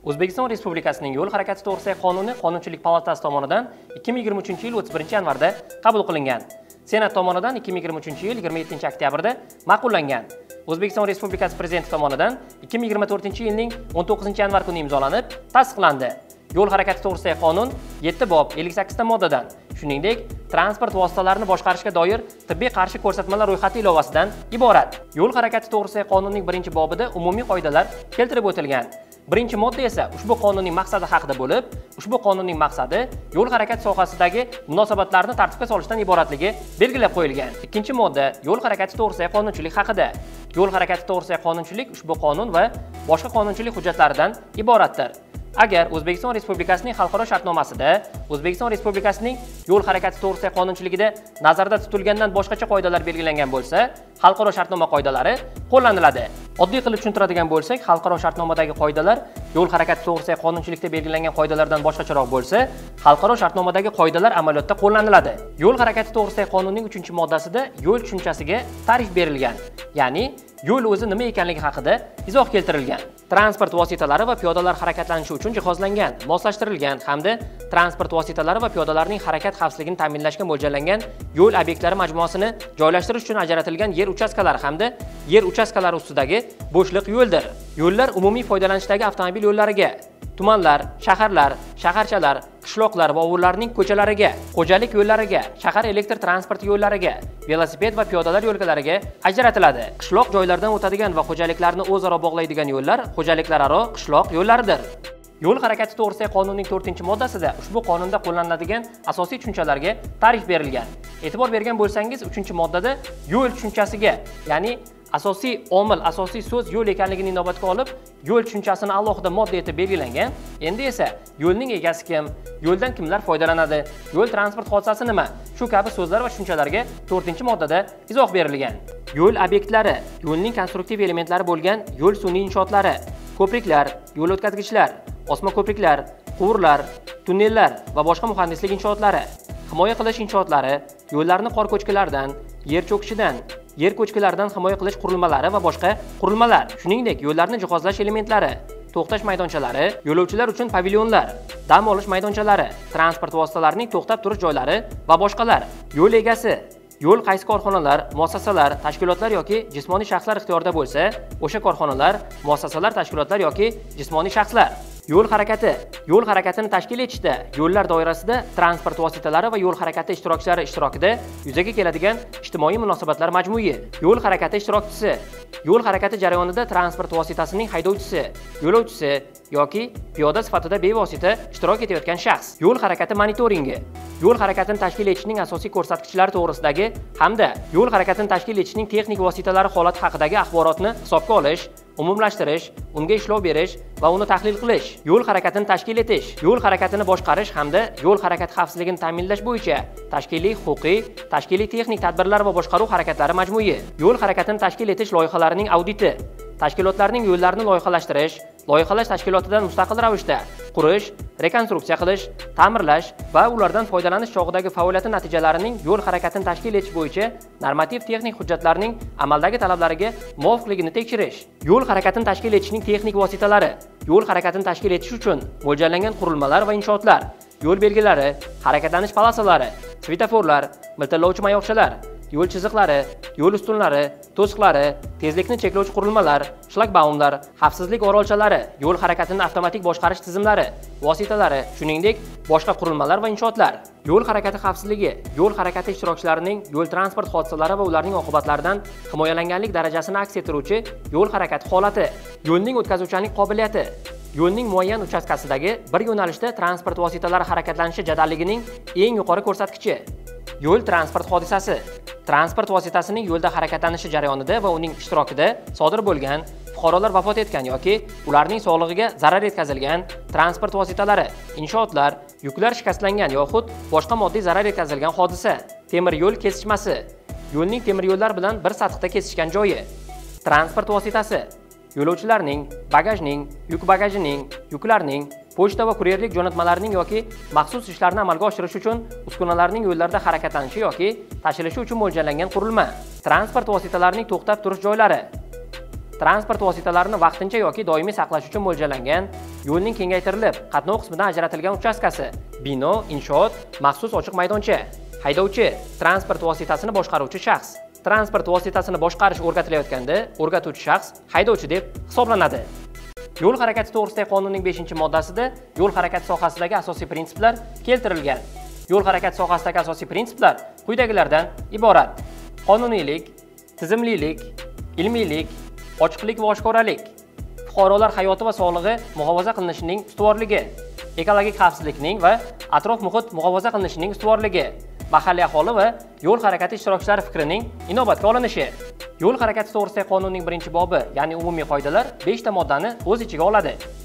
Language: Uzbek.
O'zbekiston Respublikasining Yo'l harakati to'g'risidagi qonuni Qonunchilik palatasi tomonidan 2023-yil 31-yanvarda qabul qilingan. Senat tomonidan 2023-yil 27-oktyabrda ma'qullangan. O'zbekiston Respublikasi Prezidenti tomonidan 2024-yilning 19-yanvar kuni imzolanib, tasdiqlandi. Yo'l harakati to'g'risidagi qonun 7 bob 58 ta moddadan, shuningdek, transport vositalarini boshqarishga doir tibbiy qarshi ko'rsatmalar ro'yxati ilovasidan iborat. Yo'l harakati to'g'risidagi qonunning 1-bobida umumiy qoidalar keltirib o'tilgan. Birinchi modda esa ushbu qonunning maqsadi haqida bo'lib, ushbu qonunning maqsadi yo'l harakati sohasidagi munosabatlarni tartibga solishdan iboratligi belgilab qo'yilgan. Ikkinchi modda yo'l harakati to'g'risidagi qonunchilik haqida. Yo'l harakati to'g'risidagi qonunchilik ushbu qonun va boshqa qonunchilik hujjatlaridan iboratdir. Agar O'zbekiston Respublikasining xalqaro shartnomasida O'zbekiston Respublikasining yo'l harakati to'g'risidagi qonunchiligida nazarda tutilgandan boshqacha qoidalar belgilangan bo'lsa, xalqaro shartnoma qoidalari qo'llaniladi. Oddiy qilib tushuntiradigan bo'lsak, xalqaro shartnomadagi qoidalar yo'l harakati to'g'risidagi qonunchilikda belgilangan qoidalardan boshqacharoq bo'lsa, xalqaro shartnomadagi qoidalar amaliyotda qo'llaniladi. Yo'l harakati to'g'risidagi qonunning 3-moddasida yo'l tushunchasiga ta'rif berilgan, ya'ni yo'l o'zi nima ekanligi haqida izoh keltirilgan. Transport vositalari va piyodalar harakatlanishi uchun jihozlangan, moslashtirilgan hamda transport vositalari va piyodalarning harakat xavfsizligini ta'minlashga mo'ljallangan yo'l obyektlari majmuasini joylashtirish uchun ajratilgan yer uchastkalari hamda yer uchastkalari ustidagi bo'shliq yo'ldir. Yo'llar umumiy foydalanishdagi avtomobil yo'llariga, tumanlar, shaharlar, shaharchalar, qishloqlar va ovullarning ko'chalariga, xo'jalik yo'llariga, shahar elektr transport yo'llariga, velosiped va piyodalar yo'lkalariga ajratiladi. Qishloq joylardan o'tadigan va xo'jaliklarni o'zaro bog'laydigan yo'llar xo'jaliklararo qishloq yo'llaridir. Yo'l harakati to'g'risidagi qonunning 4-moddasida ushbu qonunda qo'llaniladigan asosiy tushunchalarga ta'rif berilgan. E'tibor bergan bo'lsangiz, 3-moddada yo'l tushunchasiga, ya'ni asosiy omil, asosiy so'z yo'l ekanligini inobatga olib, yo'l tushunchasini alohida modda etib belgilangan. Endi esa yo'lning egasi kim, yo'ldan kimlar foydalanadi, yo'l transport hodisasi nima, shu kabi so'zlar va tushunchalarga 4-moddada izoh berilgan. Yo'l obyektlari, yo'lning konstruktiv elementlari bo'lgan yo'l sun'iy inshootlari, ko'priklar, yo'l o'tkazgichlar, osma ko'priklar, quvurlar, tunnellar va boshqa muhandislik inshootlari, himoya qilish inshootlari, yo'llarni qor ko'chkilaridan, yer cho'kishidan, yer ko'chkilaridan himoya qilish qurilmalari va boshqa qurilmalar, shuningdek yo'llarni jihozlash elementlari, to'xtash maydonchalari, yo'lovchilar uchun pavilyonlar, dam olish maydonchalari, transport vositalarining to'xtab turish joylari va boshqalar, yo'l egasi, yo'l qaysi korxonalar, muassasalar, tashkilotlar yoki jismoniy shaxslar ixtiyorida bo'lsa, o'sha korxonalar, muassasalar, tashkilotlar yoki jismoniy shaxslar. Yo'l harakati. Yo'l harakatini tashkil etishda yo'llar doirasida transport vositalari va yo'l harakati ishtirokchilari ishtirokida yuzaga keladigan ijtimoiy munosabatlar majmui. Yo'l harakati ishtirokchisi. Yo'l harakati jarayonida transport vositasining haydovchisi, yo'lovchisi yoki piyoda sifatida bevosita ishtirok etayotgan shaxs. Yo'l harakati monitoringi. Yo'l harakatini tashkil etishning asosiy ko'rsatkichlari to'g'risidagi hamda yo'l harakatini tashkil etishning texnik vositalari holati haqidagi axborotni hisobga olish, umumlashtirish, unga ishlov berish va uni tahlil qilish. Yo'l harakatini tashkil etish, yo'l harakatini boshqarish hamda yo'l harakati xavfsizligini ta'minlash bo'yicha tashkiliy, huquqiy, tashkiliy texnik tadbirlar va boshqaruv harakatlari majmui. Yo'l harakatini tashkil etish loyihalarining auditi, tashkilotlarning yo'llarni loyihalash tashkilotidan mustaqil ravishda qurish, rekonstruksiya qilish, ta'mirlash va ulardan foydalanish chog'idagi faoliyati natijalarining yo'l harakatini tashkil etish bo'yicha normativ texnik hujjatlarning amaldagi talablariga muvofiqligini tekshirish. Yo'l harakatini tashkil etishning texnik vositalari, yo'l harakatini tashkil etish uchun mo'ljallangan qurilmalar va inshootlar, yo'l belgilari, harakatlanish polosalari, svetoforlar, miltillovchi mayoqchalar, yo'l chiziqlari, yo'l ustunlari, to'siqlari, tezlikni cheklovchi qurilmalar, shlagbaumlar, xavfsizlik orolchalari, yo'l harakatini avtomatik boshqarish tizimlari, vositalari, shuningdek boshqa qurilmalar va inshootlar. Yo'l harakati xavfsizligi, yo'l harakati ishtirokchilarining yo'l transport hodisalari va ularning oqibatlaridan himoyalanganlik darajasini aks ettiruvchi yo'l harakati holati, yo'lning o'tkazuvchanlik qobiliyati, yo'lning muayyan uchastkasidagi bir yo'nalishda transport vositalari harakatlanishi jadalligining eng yuqori ko'rsatkichi. Yo'l transport hodisasi. Transport vositasining yo'lda harakatlanishi jarayonida va uning ishtirokida sodir bo'lgan, fuqarolar vafot etgan yoki ularning sog'lig'iga zarar yetkazilgan transport vositalari, inshootlar, yuklar shikastlangan yoxud boshqa moddiy zarar yetkazilgan hodisa, temir yo'l kesishmasi, yo'lning temir yo'llar bilan bir sathda kesishgan joyi, transport vositasi, yo'lovchilarning, bagajning, yuk bagajining, yuklarning, pochta va kuryerlik jo'natmalarining yoki maxsus ishlarni amalga oshirish uchun uskunalarning yo'llarda harakatlanishi yoki tashilishi uchun mo'ljallangan qurilma, transport vositalarining to'xtab turish joylari, transport vositalarini vaqtincha yoki doimiy saqlash uchun mo'ljallangan, yo'lning kengaytirilib, qatnov qismidan ajratilgan uchastkasi, bino, inshoot, maxsus ochiq maydoncha. Haydovchi, transport vositasini boshqaruvchi shaxs. Transport vositasini boshqarish o'rgatilayotganda, o'rgatuvchi shaxs haydovchi deb hisoblanadi. Yo'l harakati to'g'risidagi qonunning 5-moddasida yo'l harakati sohasidagi asosiy prinsiplar keltirilgan. Yo'l harakati sohasidagi asosiy prinsiplar quyidagilardan iborat: qonuniylik, tizimlilik, ilmiylik, ochiqlik va oshkoralik, fuqarolar hayoti va sog'lig'i muhofaza qilinishining ustuvorligi, ekologik xavfsizlikning va atrof muhit muhofaza qilinishining ustuvorligi, mahalliy aholi va yo'l harakati ishtirokchilari fikrining inobatga olinishi. Yo'l harakati to'g'risidagi qonunning 1-bobi, ya'ni umumiy qoidalar 5 ta moddani o'z ichiga oladi.